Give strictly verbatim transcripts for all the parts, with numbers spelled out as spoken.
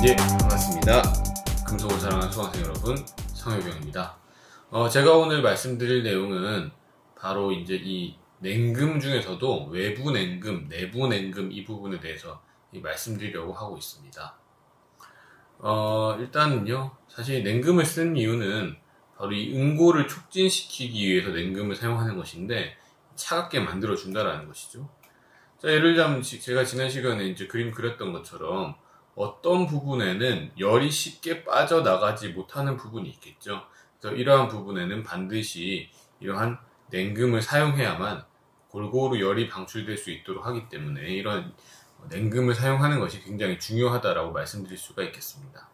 예, 반갑습니다. 금속을 사랑하는 수강생 여러분, 성효경입니다. 어, 제가 오늘 말씀드릴 내용은 바로 이제 이 냉금 중에서도 외부 냉금, 내부 냉금 이 부분에 대해서 말씀드리려고 하고 있습니다. 어, 일단은요, 사실 냉금을 쓰는 이유는 바로 이 응고를 촉진시키기 위해서 냉금을 사용하는 것인데, 차갑게 만들어준다라는 것이죠. 자, 예를 들자면 제가 지난 시간에 이제 그림 그렸던 것처럼 어떤 부분에는 열이 쉽게 빠져나가지 못하는 부분이 있겠죠. 그래서 이러한 부분에는 반드시 이러한 냉금을 사용해야만 골고루 열이 방출될 수 있도록 하기 때문에 이런 냉금을 사용하는 것이 굉장히 중요하다라고 말씀드릴 수가 있겠습니다.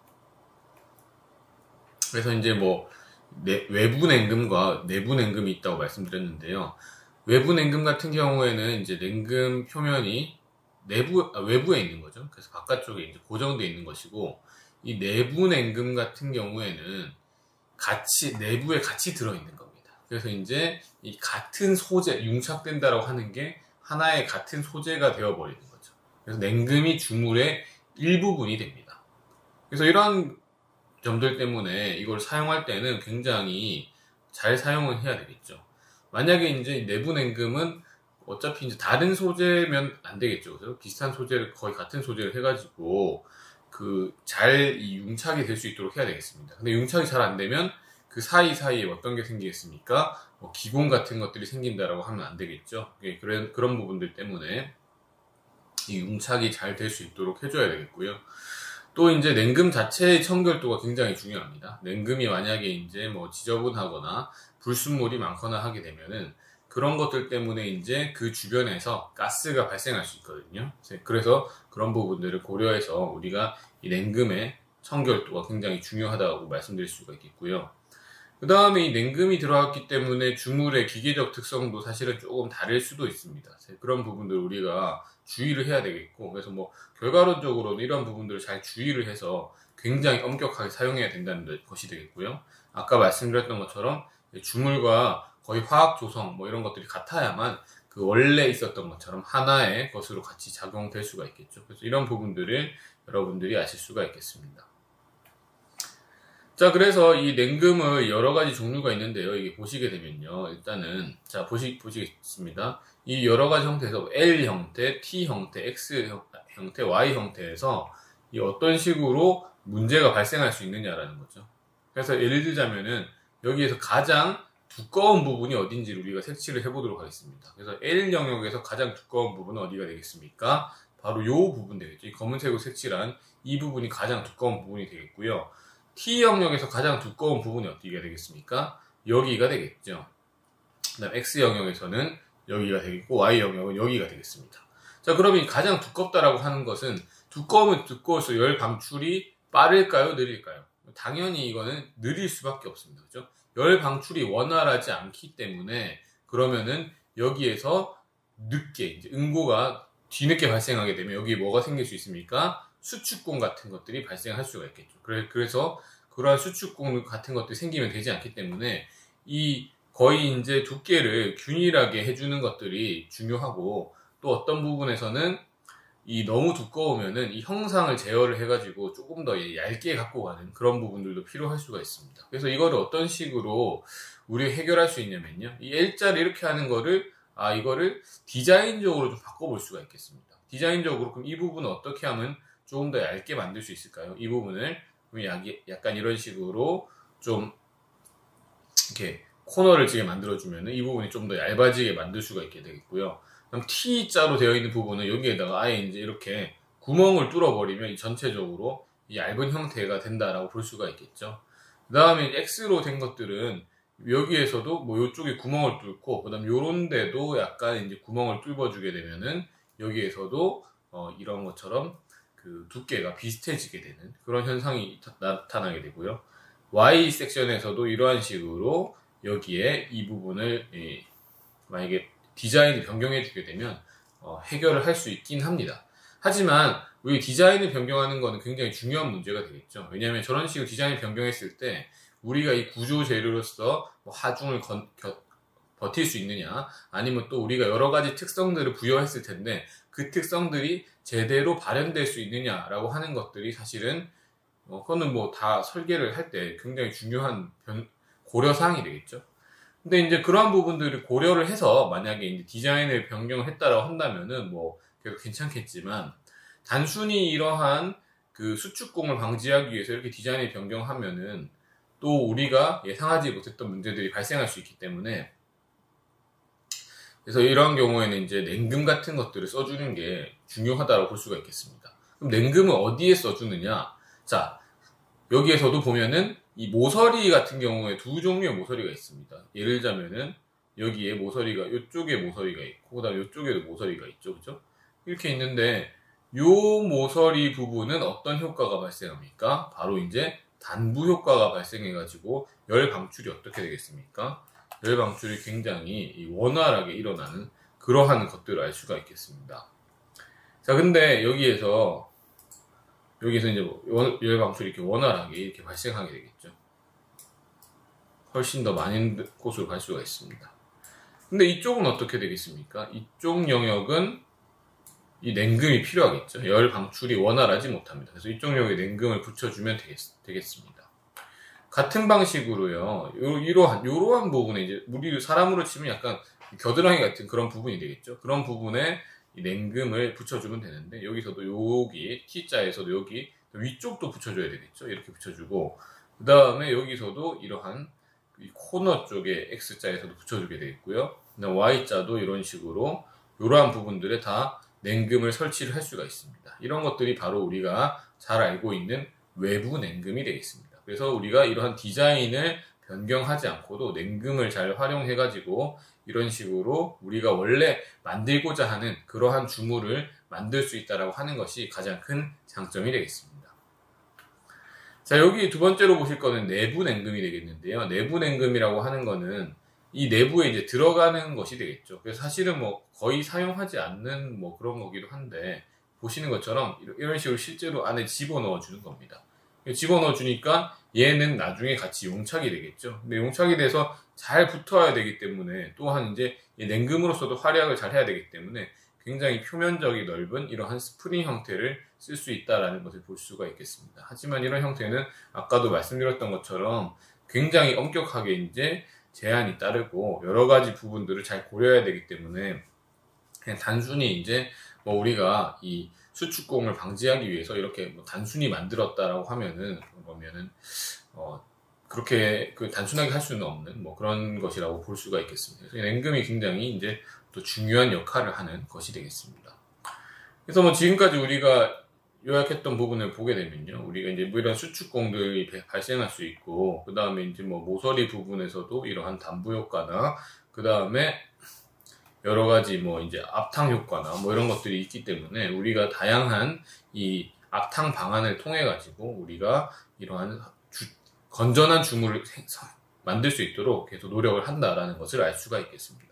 그래서 이제 뭐 내, 외부 냉금과 내부 냉금이 있다고 말씀드렸는데요. 외부 냉금 같은 경우에는 이제 냉금 표면이 내부, 아, 외부에 있는 거죠. 그래서 바깥쪽에 이제 고정되어 있는 것이고, 이 내부 냉금 같은 경우에는 같이, 내부에 같이 들어있는 겁니다. 그래서 이제 이 같은 소재, 융착된다라고 하는 게 하나의 같은 소재가 되어버리는 거죠. 그래서 냉금이 주물의 일부분이 됩니다. 그래서 이런 점들 때문에 이걸 사용할 때는 굉장히 잘 사용을 해야 되겠죠. 만약에 이제 내부 냉금은 어차피 이제 다른 소재면 안 되겠죠. 그래서 비슷한 소재를, 거의 같은 소재를 해가지고 그 잘 이 융착이 될 수 있도록 해야 되겠습니다. 근데 융착이 잘 안 되면 그 사이사이에 어떤 게 생기겠습니까? 뭐 기공 같은 것들이 생긴다라고 하면 안 되겠죠. 그런, 그런 부분들 때문에 이 융착이 잘 될 수 있도록 해줘야 되겠고요. 또 이제 냉금 자체의 청결도가 굉장히 중요합니다. 냉금이 만약에 이제 뭐 지저분하거나 불순물이 많거나 하게 되면은 그런 것들 때문에 이제 그 주변에서 가스가 발생할 수 있거든요. 그래서 그런 부분들을 고려해서 우리가 이 냉금의 청결도가 굉장히 중요하다고 말씀드릴 수가 있겠고요. 그 다음에 이 냉금이 들어갔기 때문에 주물의 기계적 특성도 사실은 조금 다를 수도 있습니다. 그런 부분들을 우리가 주의를 해야 되겠고, 그래서 뭐 결과론적으로는 이런 부분들을 잘 주의를 해서 굉장히 엄격하게 사용해야 된다는 것이 되겠고요. 아까 말씀드렸던 것처럼 주물과 거의 화학 조성 뭐 이런 것들이 같아야만 그 원래 있었던 것처럼 하나의 것으로 같이 작용될 수가 있겠죠. 그래서 이런 부분들을 여러분들이 아실 수가 있겠습니다. 자, 그래서 이 냉금의 여러 가지 종류가 있는데요. 이게 보시게 되면요. 일단은, 자, 보시, 보시겠습니다. 이 여러 가지 형태에서 L 형태, T 형태, X 형태, Y 형태에서 이 어떤 식으로 문제가 발생할 수 있느냐라는 거죠. 그래서 예를 들자면은 여기에서 가장 두꺼운 부분이 어딘지를 우리가 색칠을 해보도록 하겠습니다. 그래서 L 영역에서 가장 두꺼운 부분은 어디가 되겠습니까? 바로 이 부분 되겠죠. 이 검은색으로 색칠한 이 부분이 가장 두꺼운 부분이 되겠고요. T 영역에서 가장 두꺼운 부분이 어디가 되겠습니까? 여기가 되겠죠. 그 다음 X 영역에서는 여기가 되겠고 Y 영역은 여기가 되겠습니다. 자, 그러면 가장 두껍다라고 하는 것은 두꺼우면 두꺼울수록 열 방출이 빠를까요? 느릴까요? 당연히 이거는 느릴 수밖에 없습니다. 그죠? 열 방출이 원활하지 않기 때문에 그러면은 여기에서 늦게 이제 응고가 뒤늦게 발생하게 되면 여기에 뭐가 생길 수 있습니까? 수축공 같은 것들이 발생할 수가 있겠죠. 그래서 그러한 수축공 같은 것들이 생기면 되지 않기 때문에 이 거의 이제 두께를 균일하게 해주는 것들이 중요하고, 또 어떤 부분에서는 이 너무 두꺼우면은 이 형상을 제어를 해가지고 조금 더 얇게 갖고 가는 그런 부분들도 필요할 수가 있습니다. 그래서 이거를 어떤 식으로 우리 해결할 수 있냐면요. 이 L자를 이렇게 하는 거를, 아, 이거를 디자인적으로 좀 바꿔볼 수가 있겠습니다. 디자인적으로 그럼 이 부분을 어떻게 하면 조금 더 얇게 만들 수 있을까요? 이 부분을 약간 이런 식으로 좀 이렇게 코너를 지게 만들어주면 이 부분이 좀 더 얇아지게 만들 수가 있게 되겠고요. 그럼 T자로 되어 있는 부분은 여기에다가 아예 이제 이렇게 구멍을 뚫어버리면 이 전체적으로 이 얇은 형태가 된다라고 볼 수가 있겠죠. 그 다음에 X로 된 것들은 여기에서도 뭐 이쪽에 구멍을 뚫고, 그 다음 요런 데도 약간 이제 구멍을 뚫어주게 되면은 여기에서도 어 이런 것처럼 그 두께가 비슷해지게 되는 그런 현상이 나타나게 되고요. Y 섹션에서도 이러한 식으로 여기에 이 부분을 예, 만약에 디자인을 변경해 주게 되면 어, 해결을 할 수 있긴 합니다. 하지만 우리 디자인을 변경하는 것은 굉장히 중요한 문제가 되겠죠. 왜냐하면 저런 식으로 디자인을 변경했을 때 우리가 이 구조 재료로서 뭐 하중을 건, 겨, 버틸 수 있느냐, 아니면 또 우리가 여러 가지 특성들을 부여했을 텐데 그 특성들이 제대로 발현될 수 있느냐라고 하는 것들이 사실은 어, 그거는 뭐 다 설계를 할 때 굉장히 중요한 변, 고려사항이 되겠죠. 근데 이제 그러한 부분들을 고려를 해서 만약에 이제 디자인을 변경을 했다라고 한다면은 뭐 계속 괜찮겠지만, 단순히 이러한 그 수축공을 방지하기 위해서 이렇게 디자인을 변경하면은 또 우리가 예상하지 못했던 문제들이 발생할 수 있기 때문에, 그래서 이런 경우에는 이제 냉금 같은 것들을 써주는 게 중요하다고 볼 수가 있겠습니다. 그럼 냉금을 어디에 써주느냐? 자, 여기에서도 보면은 이 모서리 같은 경우에 두 종류의 모서리가 있습니다. 예를 들자면은 여기에 모서리가, 이쪽에 모서리가 있고, 그 다음에 이쪽에도 모서리가 있죠. 그죠? 이렇게 있는데, 요 모서리 부분은 어떤 효과가 발생합니까? 바로 이제 단부 효과가 발생해가지고 열 방출이 어떻게 되겠습니까? 열 방출이 굉장히 원활하게 일어나는 그러한 것들을 알 수가 있겠습니다. 자, 근데 여기에서 여기서 이제 열 방출이 이렇게 원활하게 이렇게 발생하게 되겠죠. 훨씬 더 많은 곳으로 갈 수가 있습니다. 근데 이쪽은 어떻게 되겠습니까? 이쪽 영역은 이 냉금이 필요하겠죠. 열 방출이 원활하지 못합니다. 그래서 이쪽 영역에 냉금을 붙여주면 되겠, 되겠습니다. 같은 방식으로요, 요, 이러한, 요러한 부분에 이제, 우리 사람으로 치면 약간 겨드랑이 같은 그런 부분이 되겠죠. 그런 부분에 이 냉금을 붙여주면 되는데, 여기서도 여기, T자에서도 여기, 위쪽도 붙여줘야 되겠죠. 이렇게 붙여주고, 그 다음에 여기서도 이러한 이 코너 쪽에 X자에서도 붙여주게 되겠고요. 그 다음 Y자도 이런 식으로, 이러한 부분들에 다 냉금을 설치를 할 수가 있습니다. 이런 것들이 바로 우리가 잘 알고 있는 외부 냉금이 되겠습니다. 그래서 우리가 이러한 디자인을 변경하지 않고도 냉금을 잘 활용해가지고 이런 식으로 우리가 원래 만들고자 하는 그러한 주물을 만들 수 있다라고 하는 것이 가장 큰 장점이 되겠습니다. 자, 여기 두 번째로 보실 거는 내부 냉금이 되겠는데요. 내부 냉금이라고 하는 거는 이 내부에 이제 들어가는 것이 되겠죠. 그래서 사실은 뭐 거의 사용하지 않는 뭐 그런 거기도 한데, 보시는 것처럼 이런 식으로 실제로 안에 집어넣어 주는 겁니다. 집어넣어 주니까 얘는 나중에 같이 용착이 되겠죠. 근데 용착이 돼서 잘 붙어야 되기 때문에, 또한 이제 냉금으로서도 활약을 잘 해야 되기 때문에 굉장히 표면적이 넓은 이러한 스프링 형태를 쓸 수 있다라는 것을 볼 수가 있겠습니다. 하지만 이런 형태는 아까도 말씀드렸던 것처럼 굉장히 엄격하게 이제 제한이 따르고 여러 가지 부분들을 잘 고려해야 되기 때문에, 그냥 단순히 이제 뭐 우리가 이 수축공을 방지하기 위해서 이렇게 뭐 단순히 만들었다라고 하면은, 그러면은 어 그렇게 그 단순하게 할 수는 없는 뭐 그런 것이라고 볼 수가 있겠습니다. 그래서 냉금이 굉장히 이제 또 중요한 역할을 하는 것이 되겠습니다. 그래서 뭐 지금까지 우리가 요약했던 부분을 보게 되면요, 우리가 이제 뭐 이런 수축공들이 발생할 수 있고, 그 다음에 이제 뭐 모서리 부분에서도 이러한 단부 효과나, 그 다음에 여러 가지 뭐 이제 앞탕 효과나 뭐 이런 것들이 있기 때문에, 우리가 다양한 이 앞탕 방안을 통해 가지고 우리가 이러한 주, 건전한 주물을 만들 수 있도록 계속 노력을 한다라는 것을 알 수가 있겠습니다.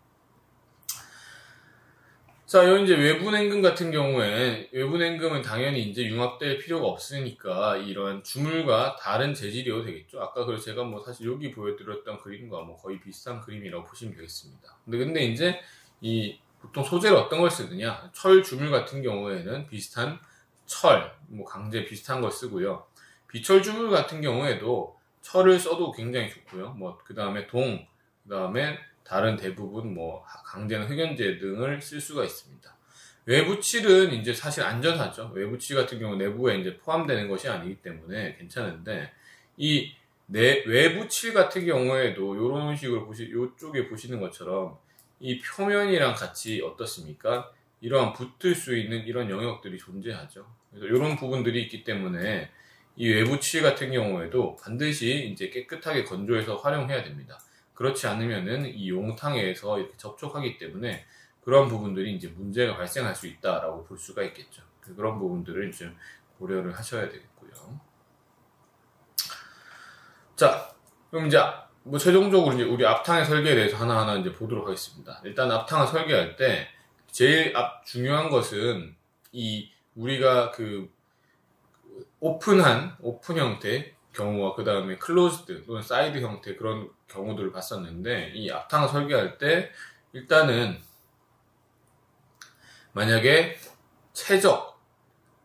자, 여기 이제 외부 냉금 같은 경우에, 외부 냉금은 당연히 이제 융합될 필요가 없으니까 이런 주물과 다른 재질이어도 되겠죠. 아까 그래서 제가 뭐 사실 여기 보여드렸던 그림과 뭐 거의 비슷한 그림이라고 보시면 되겠습니다. 근데 근데 이제 이 보통 소재를 어떤 걸 쓰느냐, 철 주물 같은 경우에는 비슷한 철, 뭐 강제 비슷한 걸 쓰고요. 비철 주물 같은 경우에도 철을 써도 굉장히 좋고요. 뭐 그 다음에 동, 그 다음에 다른 대부분 뭐 강제나 흑연제 등을 쓸 수가 있습니다. 외부 칠은 이제 사실 안전하죠. 외부 칠 같은 경우 내부에 이제 포함되는 것이 아니기 때문에 괜찮은데, 이 내, 외부 칠 같은 경우에도 이런 식으로 보시, 이쪽에 보시는 것처럼 이 표면이랑 같이 어떻습니까? 이러한 붙을 수 있는 이런 영역들이 존재하죠. 그래서 이런 부분들이 있기 때문에 이 외부 칠 같은 경우에도 반드시 이제 깨끗하게 건조해서 활용해야 됩니다. 그렇지 않으면은 이 용탕에서 이렇게 접촉하기 때문에 그런 부분들이 이제 문제가 발생할 수 있다라고 볼 수가 있겠죠. 그런 부분들을 이제 고려를 하셔야 되겠고요. 자, 그럼 이제 뭐 최종적으로 이제 우리 앞탕의 설계에 대해서 하나하나 이제 보도록 하겠습니다. 일단 앞탕을 설계할 때 제일 앞 중요한 것은 이 우리가 그 오픈한 오픈 형태 경우와 그 다음에 클로즈드 또는 사이드 형태 그런 경우들을 봤었는데, 이 앞탕을 설계할 때 일단은 만약에 최적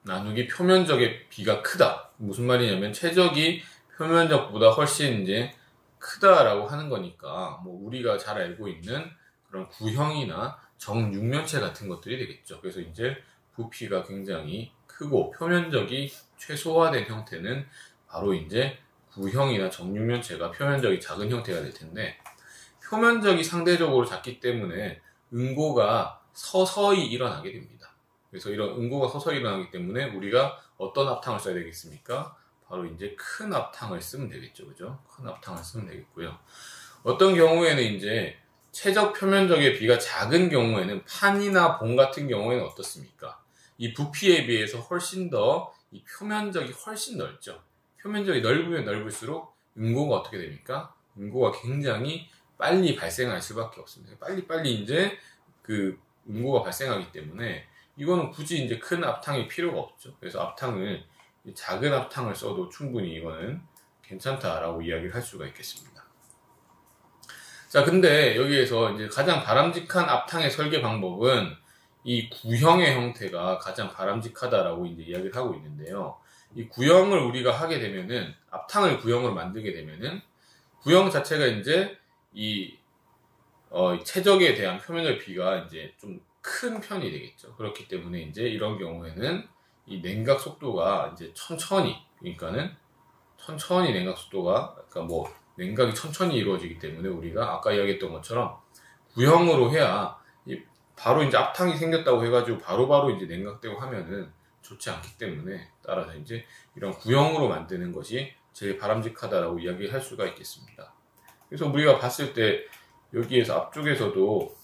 나누기 표면적의 비가 크다. 무슨 말이냐면 최적이 표면적보다 훨씬 이제 크다라고 하는 거니까 뭐 우리가 잘 알고 있는 그런 구형이나 정육면체 같은 것들이 되겠죠. 그래서 이제 부피가 굉장히 크고 표면적이 최소화된 형태는 바로 이제 구형이나 정육면체가 표면적이 작은 형태가 될 텐데, 표면적이 상대적으로 작기 때문에 응고가 서서히 일어나게 됩니다. 그래서 이런 응고가 서서히 일어나기 때문에 우리가 어떤 앞탕을 써야 되겠습니까? 바로 이제 큰 앞탕을 쓰면 되겠죠. 그죠? 큰 앞탕을 쓰면 되겠고요. 어떤 경우에는 이제 최적 표면적의 비가 작은 경우에는 판이나 봉 같은 경우에는 어떻습니까? 이 부피에 비해서 훨씬 더 이 표면적이 훨씬 넓죠. 표면적이 넓으면 넓을수록 응고가 어떻게 됩니까? 응고가 굉장히 빨리 발생할 수밖에 없습니다. 빨리빨리 이제 그 응고가 발생하기 때문에 이거는 굳이 이제 큰 앞탕이 필요가 없죠. 그래서 앞탕을 작은 앞탕을 써도 충분히 이거는 괜찮다라고 이야기를 할 수가 있겠습니다. 자, 근데 여기에서 이제 가장 바람직한 앞탕의 설계 방법은 이 구형의 형태가 가장 바람직하다라고 이제 이야기를 하고 있는데요. 이 구형을 우리가 하게 되면은, 앞탕을 구형으로 만들게 되면은, 구형 자체가 이제 이, 어, 최적에 대한 표면적 비가 이제 좀 큰 편이 되겠죠. 그렇기 때문에 이제 이런 경우에는 이 냉각 속도가 이제 천천히, 그러니까는 천천히 냉각 속도가, 그러니까 뭐, 냉각이 천천히 이루어지기 때문에 우리가 아까 이야기했던 것처럼 구형으로 해야 바로 이제 앞탕이 생겼다고 해가지고 바로바로 바로 이제 냉각되고 하면은 좋지 않기 때문에, 따라서 이제 이런 구형으로 만드는 것이 제일 바람직하다라고 이야기할 수가 있겠습니다. 그래서 우리가 봤을 때 여기에서 앞쪽에서도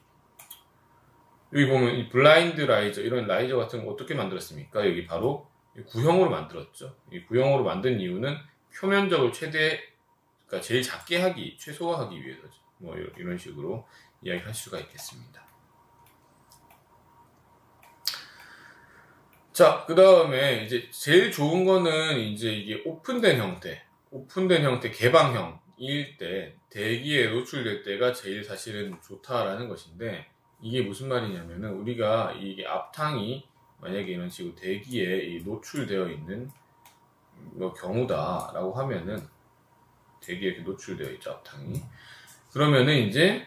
여기 보면 이 블라인드 라이저, 이런 라이저 같은 거 어떻게 만들었습니까? 여기 바로 구형으로 만들었죠. 이 구형으로 만든 이유는 표면적을 최대, 그러니까 제일 작게 하기, 최소화하기 위해서죠. 뭐 이런 식으로 이야기할 수가 있겠습니다. 자, 그 다음에 이제 제일 좋은 거는 이제 이게 오픈된 형태, 오픈된 형태, 개방형일 때, 대기에 노출될 때가 제일 사실은 좋다라는 것인데, 이게 무슨 말이냐면은 우리가 이게 앞탕이 만약에 이런 식으로 대기에 노출되어 있는 경우다라고 하면은, 대기에 이렇게 노출되어 있죠, 앞탕이. 그러면은 이제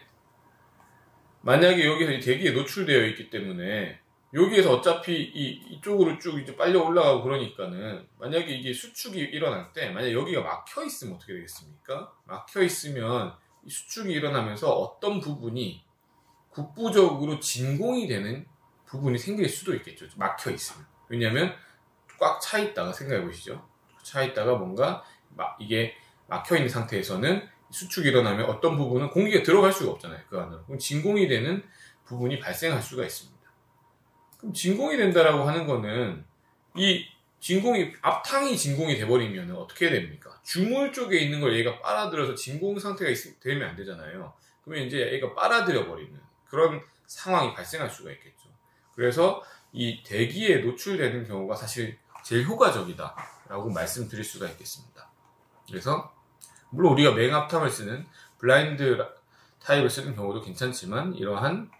만약에 여기서 대기에 노출되어 있기 때문에 여기에서 어차피 이, 이쪽으로 쭉 이제 빨려 올라가고 그러니까는, 만약에 이게 수축이 일어날 때, 만약에 여기가 막혀 있으면 어떻게 되겠습니까? 막혀 있으면 이 수축이 일어나면서 어떤 부분이 국부적으로 진공이 되는 부분이 생길 수도 있겠죠. 막혀 있으면. 왜냐면 꽉 차 있다가, 생각해 보시죠. 차 있다가 뭔가 막 이게 막혀 있는 상태에서는 수축이 일어나면 어떤 부분은 공기가 들어갈 수가 없잖아요. 그 안으로. 그럼 진공이 되는 부분이 발생할 수가 있습니다. 그럼 진공이 된다라고 하는 거는, 이 진공이, 앞탕이 진공이 돼버리면 어떻게 됩니까? 주물 쪽에 있는 걸 얘가 빨아들여서 진공 상태가 있, 되면 안 되잖아요. 그러면 이제 얘가 빨아들여 버리는 그런 상황이 발생할 수가 있겠죠. 그래서 이 대기에 노출되는 경우가 사실 제일 효과적이다라고 말씀드릴 수가 있겠습니다. 그래서 물론 우리가 맹합탕을 쓰는 블라인드 타입을 쓰는 경우도 괜찮지만, 이러한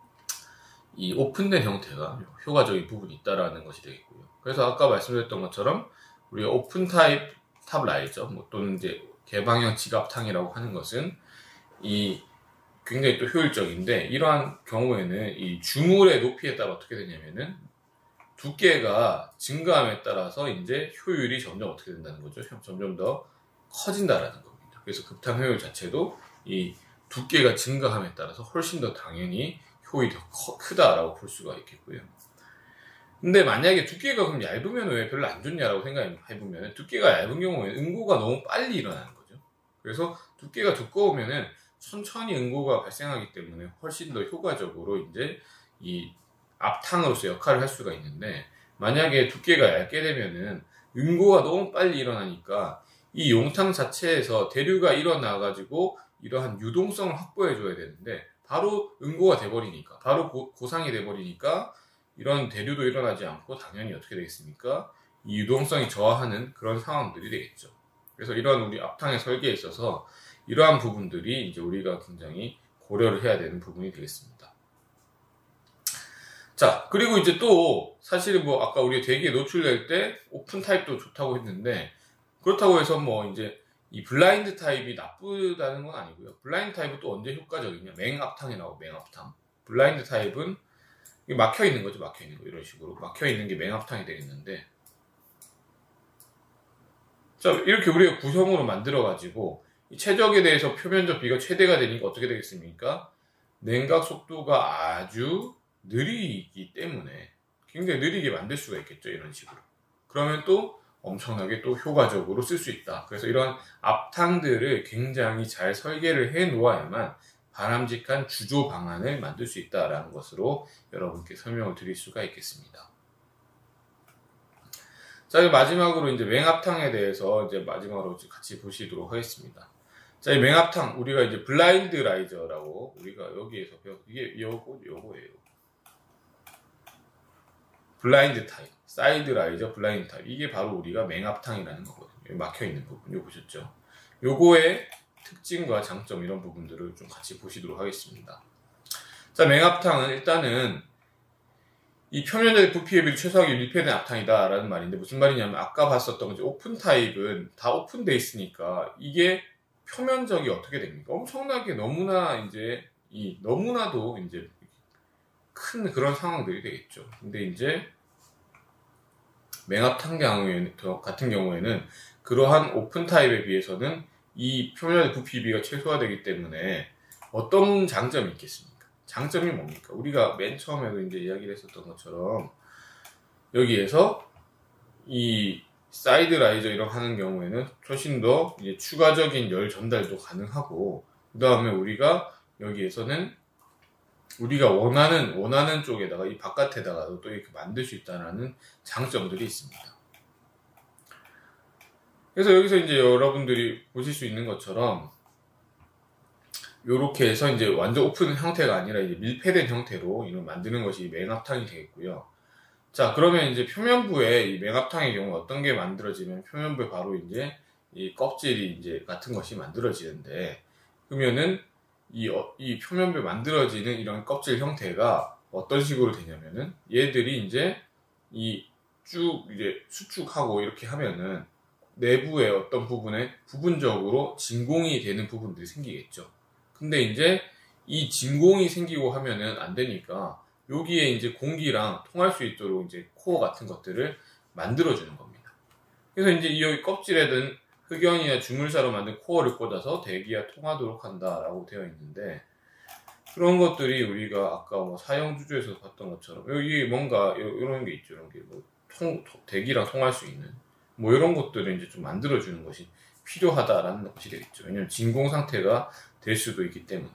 이 오픈된 형태가 효과적인 부분이 있다라는 것이 되겠고요. 그래서 아까 말씀드렸던 것처럼 우리가 오픈 타입 탑 라이저, 뭐 또는 이제 개방형 지갑탕이라고 하는 것은 이 굉장히 또 효율적인데, 이러한 경우에는 이 주물의 높이에 따라 어떻게 되냐면은 두께가 증가함에 따라서 이제 효율이 점점 어떻게 된다는 거죠. 점점 더 커진다라는 겁니다. 그래서 급탕 효율 자체도 이 두께가 증가함에 따라서 훨씬 더 당연히 효율이 더 커, 크다라고 볼 수가 있겠고요. 근데 만약에 두께가 그럼 얇으면 왜 별로 안 좋냐라고 생각해보면, 두께가 얇은 경우에는 응고가 너무 빨리 일어나는 거죠. 그래서 두께가 두꺼우면은 천천히 응고가 발생하기 때문에 훨씬 더 효과적으로 이제 이 앞탕으로서 역할을 할 수가 있는데, 만약에 두께가 얇게 되면은 응고가 너무 빨리 일어나니까 이 용탕 자체에서 대류가 일어나가지고 이러한 유동성을 확보해줘야 되는데, 바로 응고가 돼버리니까, 바로 고, 고상이 돼버리니까 이런 대류도 일어나지 않고 당연히 어떻게 되겠습니까? 이 유동성이 저하하는 그런 상황들이 되겠죠. 그래서 이러한 우리 앞탕의 설계에 있어서 이러한 부분들이 이제 우리가 굉장히 고려를 해야 되는 부분이 되겠습니다. 자, 그리고 이제 또 사실은 뭐 아까 우리 대기에 노출될 때 오픈 타입도 좋다고 했는데, 그렇다고 해서 뭐 이제 이 블라인드 타입이 나쁘다는 건 아니고요. 블라인드 타입은 또 언제 효과적이냐? 맹합탕에 나오고, 맹합탕. 블라인드 타입은 막혀 있는 거죠. 막혀 있는 거. 이런 식으로 막혀 있는 게 맹합탕이 되겠는데, 자, 이렇게 우리가 구성으로 만들어 가지고 이 최적에 대해서 표면적 비가 최대가 되니까 어떻게 되겠습니까? 냉각 속도가 아주 느리기 때문에 굉장히 느리게 만들 수가 있겠죠. 이런 식으로. 그러면 또 엄청나게 또 효과적으로 쓸 수 있다. 그래서 이런 앞탕들을 굉장히 잘 설계를 해 놓아야만 바람직한 주조 방안을 만들 수 있다라는 것으로 여러분께 설명을 드릴 수가 있겠습니다. 자, 마지막으로 이제 맹합탕에 대해서 이제 마지막으로 같이 보시도록 하겠습니다. 자, 이 맹합탕, 우리가 이제 블라인드 라이저라고 우리가 여기에서 배웠, 이게 요거, 요거예요. 블라인드 타입, 사이드 라이저, 블라인드 타입. 이게 바로 우리가 맹합탕이라는 거거든요. 여기 막혀 있는 부분, 요거 보셨죠? 요거의 특징과 장점, 이런 부분들을 좀 같이 보시도록 하겠습니다. 자, 맹합탕은 일단은 이 표면적인 부피에 비해 최소하게 밀폐된 앞탕이다 라는 말인데, 무슨 말이냐면 아까 봤었던 거지, 오픈 타입은 다 오픈돼 있으니까 이게 표면적이 어떻게 됩니까? 엄청나게 너무나 이제 이 너무나도 이제 큰 그런 상황들이 되겠죠. 근데 이제 맹합탕 경우에는, 같은 경우에는 그러한 오픈 타입에 비해서는 이 표면적 부피비가 최소화되기 때문에 어떤 장점이 있겠습니까? 장점이 뭡니까? 우리가 맨 처음에도 이제 이야기를 했었던 것처럼 여기에서 이 사이드 라이저 이런 하는 경우에는 훨씬 더 이제 추가적인 열 전달도 가능하고, 그 다음에 우리가 여기에서는 우리가 원하는 원하는 쪽에다가 이 바깥에다가도 또 이렇게 만들 수 있다는 장점들이 있습니다. 그래서 여기서 이제 여러분들이 보실 수 있는 것처럼 요렇게 해서 이제 완전 오픈 형태가 아니라 이제 밀폐된 형태로 이걸 만드는 것이 맹합탕이 되겠고요. 자, 그러면 이제 표면부에 이 맹합탕의 경우 어떤 게 만들어지면 표면부에 바로 이제 이 껍질이 이제 같은 것이 만들어지는데, 그러면은 이, 어, 이 표면부에 만들어지는 이런 껍질 형태가 어떤 식으로 되냐면은 얘들이 이제 이 쭉 이제 수축하고 이렇게 하면은 내부의 어떤 부분에 부분적으로 진공이 되는 부분들이 생기겠죠. 근데 이제 이 진공이 생기고 하면은 안 되니까 여기에 이제 공기랑 통할 수 있도록 이제 코어 같은 것들을 만들어주는 겁니다. 그래서 이제 이 껍질에든 흑연이나 주물사로 만든 코어를 꽂아서 대기와 통하도록 한다라고 되어 있는데, 그런 것들이 우리가 아까 뭐 사형주조에서 봤던 것처럼 여기 뭔가 이런 게 있죠. 이런 게 뭐 통, 대기랑 통할 수 있는 뭐 이런 것들을 이제 좀 만들어주는 것이 필요하다라는 것이 되겠죠. 왜냐면 진공 상태가 될 수도 있기 때문에.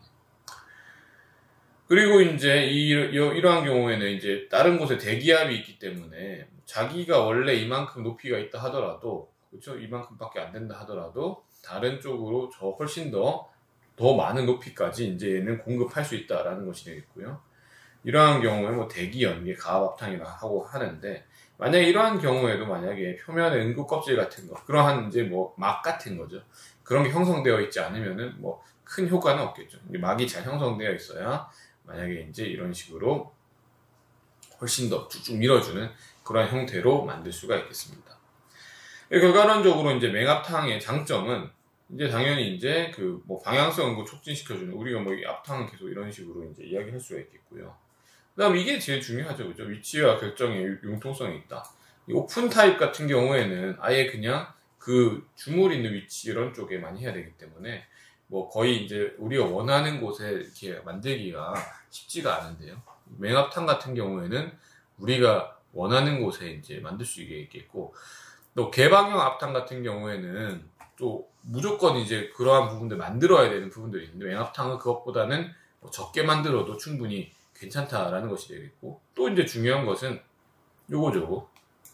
그리고 이제 이, 이러한 경우에는 이제 다른 곳에 대기압이 있기 때문에 자기가 원래 이만큼 높이가 있다 하더라도, 그렇죠? 이만큼밖에 안 된다 하더라도 다른 쪽으로 저 훨씬 더, 더 많은 높이까지 이제 얘는 공급할 수 있다라는 것이 되겠고요. 이러한 경우에 뭐 대기 연계 가압압탕이라 하고 하는데, 만약에 이러한 경우에도 만약에 표면에 응급 껍질 같은 거, 그러한 이제 뭐 막 같은 거죠. 그런 게 형성되어 있지 않으면은 뭐 큰 효과는 없겠죠. 막이 잘 형성되어 있어야 만약에 이제 이런 식으로 훨씬 더 쭉쭉 밀어주는 그런 형태로 만들 수가 있겠습니다. 결과론적으로 이제 맹합탕의 장점은 이제 당연히 이제 그 뭐 방향성을 촉진시켜주는, 우리가 뭐 이 앞탕은 계속 이런 식으로 이제 이야기할 수가 있겠고요. 그 다음 이게 제일 중요하죠. 그죠? 위치와 결정에 융통성이 있다. 이 오픈 타입 같은 경우에는 아예 그냥 그 주물 있는 위치 이런 쪽에 많이 해야 되기 때문에 뭐 거의 이제 우리가 원하는 곳에 이렇게 만들기가 쉽지가 않은데요. 맹합탕 같은 경우에는 우리가 원하는 곳에 이제 만들 수 있겠고, 또 개방형 앞탕 같은 경우에는 또 무조건 이제 그러한 부분들 만들어야 되는 부분들이 있는데, 맹합탕은 그것보다는 뭐 적게 만들어도 충분히 괜찮다라는 것이 되겠고, 또 이제 중요한 것은 요거죠.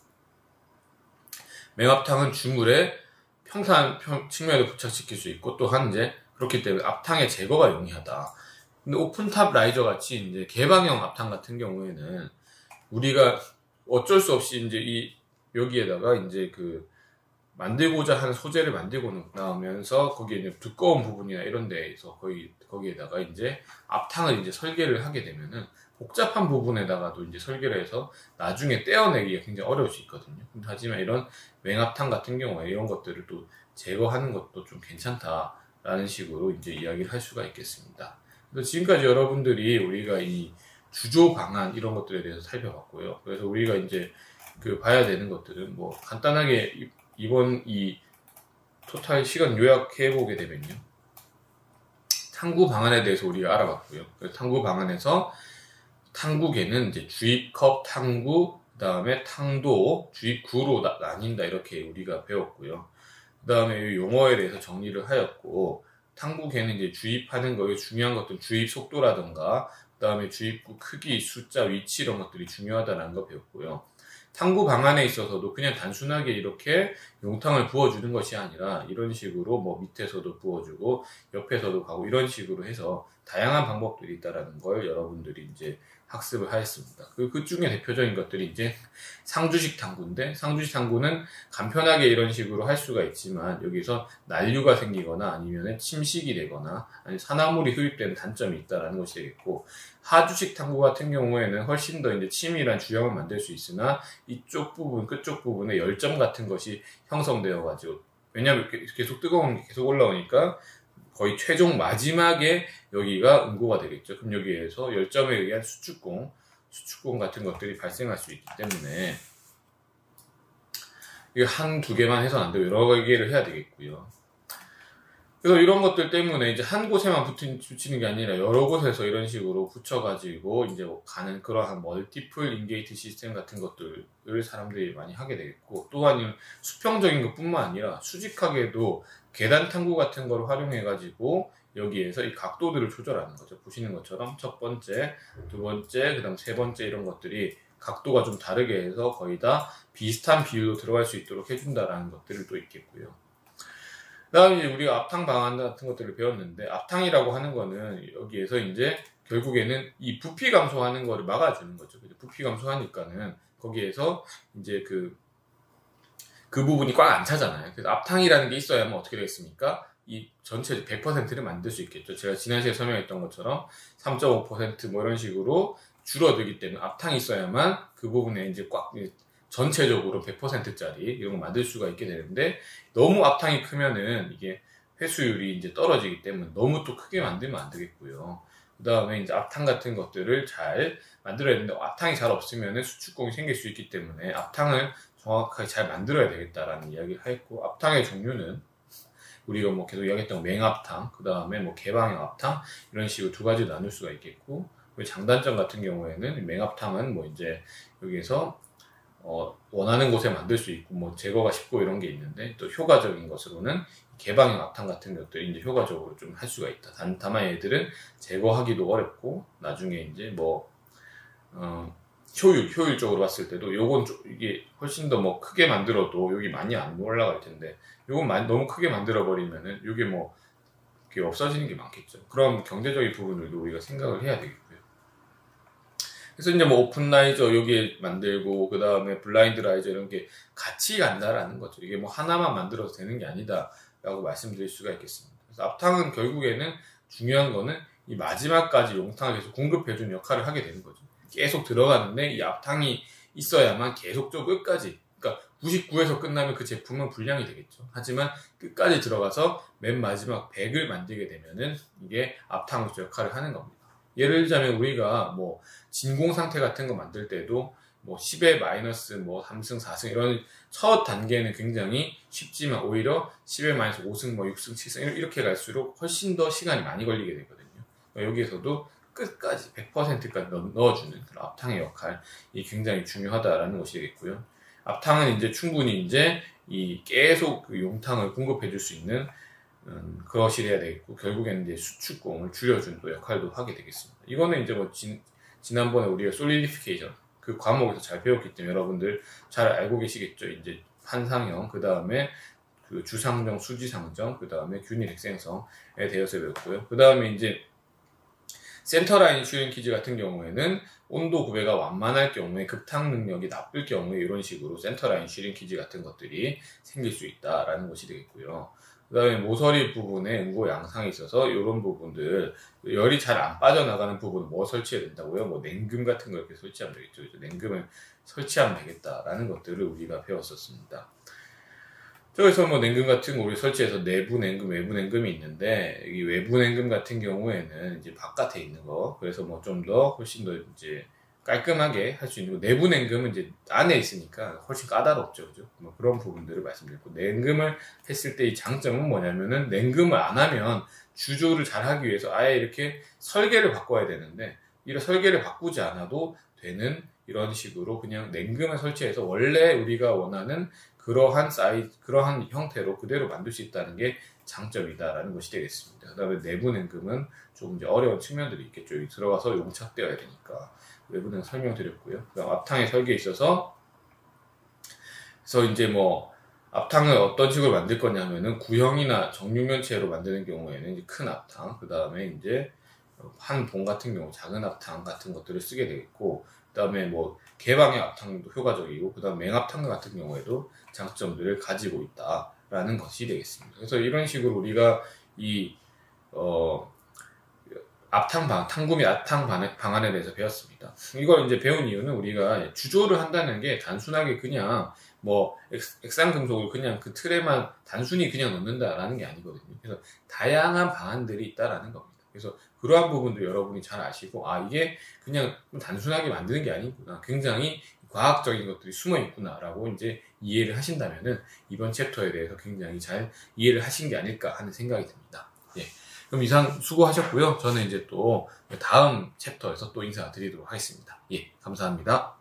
맹합탕은 주물에 평탄 측면에도 부착시킬 수 있고, 또한 이제 그렇기 때문에 앞탕의 제거가 용이하다. 근데 오픈탑 라이저 같이 이제 개방형 앞탕 같은 경우에는 우리가 어쩔 수 없이 이제 이 여기에다가 이제 그 만들고자 하는 소재를 만들고 나오면서 거기에 이제 두꺼운 부분이나 이런 데에서 거기, 거기에다가 이제 앞탕을 이제 설계를 하게 되면은 복잡한 부분에다가도 이제 설계를 해서 나중에 떼어내기가 굉장히 어려울 수 있거든요. 하지만 이런 맹합탕 같은 경우에 이런 것들을 또 제거하는 것도 좀 괜찮다라는 식으로 이제 이야기를 할 수가 있겠습니다. 그래서 지금까지 여러분들이 우리가 이 주조 방안 이런 것들에 대해서 살펴봤고요. 그래서 우리가 이제 그 봐야 되는 것들은 뭐 간단하게 이번 이 토탈 시간 요약해 보게 되면요. 탕구 방안에 대해서 우리가 알아봤고요. 탕구 방안에서 탕구계는 이제 주입컵 탕구, 그 다음에 탕도, 주입구로 나, 나뉜다 이렇게 우리가 배웠고요. 그 다음에 용어에 대해서 정리를 하였고, 탕구계는 이제 주입하는 거에 중요한 것들, 주입 속도라든가, 그 다음에 주입구 크기, 숫자, 위치 이런 것들이 중요하다는 거 배웠고요. 탕구 방안에 있어서도 그냥 단순하게 이렇게 용탕을 부어주는 것이 아니라 이런 식으로 뭐 밑에서도 부어주고 옆에서도 가고 이런 식으로 해서 다양한 방법들이 있다는 걸 여러분들이 이제 학습을 하였습니다. 그, 그 중에 대표적인 것들이 이제 상주식 탕구인데, 상주식 탕구는 간편하게 이런 식으로 할 수가 있지만 여기서 난류가 생기거나 아니면 침식이 되거나 아니 산화물이 흡입되는 단점이 있다는 것이 되겠고, 하주식 탕구 같은 경우에는 훨씬 더 이제 치밀한 주형을 만들 수 있으나 이쪽 부분, 끝쪽 부분에 열점 같은 것이 형성되어 가지고, 왜냐하면 계속 뜨거운 게 계속 올라오니까 거의 최종 마지막에 여기가 응고가 되겠죠. 그럼 여기에서 열점에 의한 수축공, 수축공 같은 것들이 발생할 수 있기 때문에 이게 한두 개만 해서는 안 되고 여러 개를 해야 되겠고요. 그래서 이런 것들 때문에 이제 한 곳에만 붙인, 붙이는 게 아니라 여러 곳에서 이런 식으로 붙여가지고 이제 가는 그러한 멀티플 인게이트 시스템 같은 것들을 사람들이 많이 하게 되겠고, 또한 수평적인 것 뿐만 아니라 수직하게도 계단 탕구 같은 걸 활용해가지고 여기에서 이 각도들을 조절하는 거죠. 보시는 것처럼 첫 번째, 두 번째, 그 다음 세 번째 이런 것들이 각도가 좀 다르게 해서 거의 다 비슷한 비율로 들어갈 수 있도록 해준다라는 것들을 또 있겠고요. 그 다음에 우리가 앞탕 방안 같은 것들을 배웠는데, 앞탕이라고 하는 거는 여기에서 이제 결국에는 이 부피 감소하는 거를 막아주는 거죠. 부피 감소하니까는 거기에서 이제 그, 그 부분이 꽉 안 차잖아요. 그래서 앞탕이라는 게 있어야만 어떻게 되겠습니까? 이 전체 백 퍼센트를 만들 수 있겠죠. 제가 지난 시간에 설명했던 것처럼 삼 점 오 퍼센트 뭐 이런 식으로 줄어들기 때문에 앞탕이 있어야만 그 부분에 이제 꽉, 전체적으로 백 퍼센트짜리 이런 거 만들 수가 있게 되는데, 너무 앞탕이 크면은 이게 회수율이 이제 떨어지기 때문에 너무 또 크게 만들면 안 되겠고요. 그 다음에 이제 앞탕 같은 것들을 잘 만들어야 되는데, 앞탕이 잘 없으면은 수축공이 생길 수 있기 때문에 앞탕을 정확하게 잘 만들어야 되겠다라는 이야기를 했고, 앞탕의 종류는 우리가 뭐 계속 이야기했던 맹합탕, 그 다음에 뭐 개방형 앞탕 이런 식으로 두 가지로 나눌 수가 있겠고, 장단점 같은 경우에는 맹합탕은 뭐 이제 여기에서 어, 원하는 곳에 만들 수 있고, 뭐, 제거가 쉽고 이런 게 있는데, 또 효과적인 것으로는 개방형 앞탕 같은 것들이 이제 효과적으로 좀 할 수가 있다. 단, 다만 얘들은 제거하기도 어렵고, 나중에 이제 뭐, 어, 효율, 효율적으로 봤을 때도 요건 좀, 이게 훨씬 더 뭐 크게 만들어도 여기 많이 안 올라갈 텐데, 요건 많이, 너무 크게 만들어버리면은 요게 뭐, 이게 없어지는 게 많겠죠. 그럼 경제적인 부분들도 우리가 생각을 해야 되겠고요. 그래서 이제 뭐 오픈라이저 여기에 만들고, 그 다음에 블라인드 라이저 이런 게 같이 간다라는 거죠. 이게 뭐 하나만 만들어도 되는 게 아니다 라고 말씀드릴 수가 있겠습니다. 그래서 앞탕은 결국에는 중요한 거는 이 마지막까지 용탕을 계속 공급해주는 역할을 하게 되는 거죠. 계속 들어가는데 이 앞탕이 있어야만 계속적으로 끝까지, 그러니까 구십구에서 끝나면 그 제품은 불량이 되겠죠. 하지만 끝까지 들어가서 맨 마지막 백을 만들게 되면은 이게 앞탕으로서 역할을 하는 겁니다. 예를 들자면 우리가 뭐 진공 상태 같은 거 만들 때도 뭐 십의 마이너스 뭐 삼 승, 사 승 이런 첫 단계는 굉장히 쉽지만 오히려 십의 마이너스 오 승, 뭐 육 승, 칠 승 이렇게 갈수록 훨씬 더 시간이 많이 걸리게 되거든요. 여기에서도 끝까지 백 퍼센트까지 넣어주는 그런 앞탕의 역할이 굉장히 중요하다라는 것이 되겠고요. 앞탕은 이제 충분히 이제 이 계속 그 용탕을 공급해 줄 수 있는 음, 그것이 돼야 되겠고, 결국에는 이제 수축공을 줄여준 또 역할도 하게 되겠습니다. 이거는 이제 뭐 진, 지난번에 우리가 솔리디피케이션 그 과목에서 잘 배웠기 때문에 여러분들 잘 알고 계시겠죠. 이제 판상형, 그 다음에 그 주상정, 수지상정, 그 다음에 균일 핵생성에 대해서 배웠고요. 그 다음에 이제 센터라인 슈링키지 같은 경우에는 온도 구배가 완만할 경우에 급탕 능력이 나쁠 경우에 이런 식으로 센터라인 슈링키지 같은 것들이 생길 수 있다라는 것이 되겠고요. 그 다음에 모서리 부분에 응고 양상이 있어서 이런 부분들, 열이 잘 안 빠져나가는 부분은 뭐 설치해야 된다고요? 뭐 냉금 같은 거 이렇게 설치하면 되겠죠. 냉금을 설치하면 되겠다라는 것들을 우리가 배웠었습니다. 저기서 뭐 냉금 같은 거 우리 설치해서 내부 냉금, 외부 냉금이 있는데, 이 외부 냉금 같은 경우에는 이제 바깥에 있는 거, 그래서 뭐 좀 더 훨씬 더 이제 깔끔하게 할 수 있는 거, 내부 냉금은 이제 안에 있으니까 훨씬 까다롭죠, 그죠? 뭐 그런 부분들을 말씀드렸고, 냉금을 했을 때 이 장점은 뭐냐면은 냉금을 안 하면 주조를 잘 하기 위해서 아예 이렇게 설계를 바꿔야 되는데, 이런 설계를 바꾸지 않아도 되는 이런 식으로 그냥 냉금을 설치해서 원래 우리가 원하는 그러한 사이즈, 그러한 형태로 그대로 만들 수 있다는 게 장점이다라는 것이 되겠습니다. 그 다음에 내부 냉금은 조금 이제 어려운 측면들이 있겠죠. 여기 들어가서 용착되어야 되니까. 외부는 설명드렸고요. 그 다음 앞탕의 설계에 있어서, 그래서 이제 뭐, 앞탕을 어떤 식으로 만들 거냐면은 구형이나 정육면체로 만드는 경우에는 이제 큰 앞탕, 그 다음에 이제 한 봉 같은 경우 작은 앞탕 같은 것들을 쓰게 되겠고, 그 다음에 뭐 개방의 앞탕도 효과적이고, 그 다음 맹합탕 같은 경우에도 장점들을 가지고 있다라는 것이 되겠습니다. 그래서 이런 식으로 우리가 이 어, 앞탕 방, 탕구미 앞탕 방안에 대해서 배웠습니다. 이걸 이제 배운 이유는 우리가 주조를 한다는 게 단순하게 그냥 뭐 액상 금속을 그냥 그 틀에만 단순히 그냥 넣는다라는 게 아니거든요. 그래서 다양한 방안들이 있다라는 겁니다. 그래서 그러한 부분도 여러분이 잘 아시고, 아, 이게 그냥 단순하게 만드는 게 아니구나, 굉장히 과학적인 것들이 숨어 있구나라고 이제 이해를 하신다면은 이번 챕터에 대해서 굉장히 잘 이해를 하신 게 아닐까 하는 생각이 듭니다. 예. 그럼 이상 수고하셨고요. 저는 이제 또 다음 챕터에서 또 인사드리도록 하겠습니다. 예, 감사합니다.